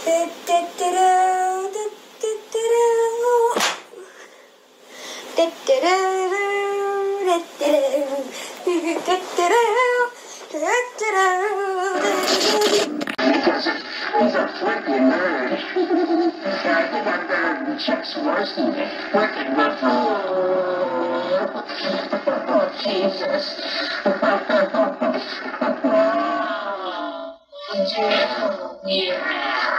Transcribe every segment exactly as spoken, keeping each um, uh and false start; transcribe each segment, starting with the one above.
He's a freaking nerd. I think I'm gonna check some mercy. Freaking nerd. Oh, Jesus. Yeah.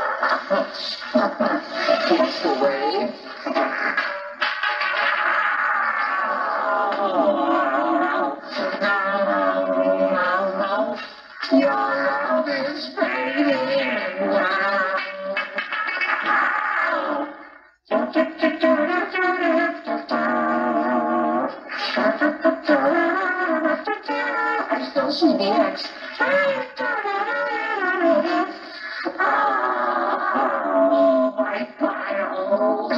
That's the way. Your love is fading. I still see the X. Oh, my God.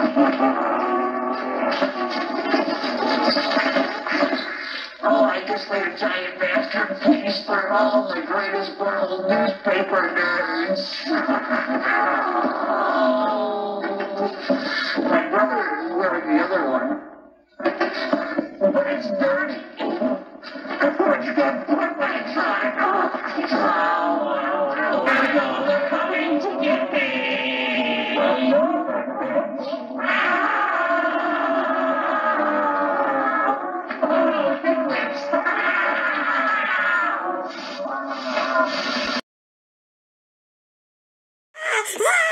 Oh, I just made a giant masterpiece for all the greatest world newspaper nerds. Oh, my brother is wearing the other one. But it's dirty. What you gonna put my time? Oh, they're coming to get me. Ah!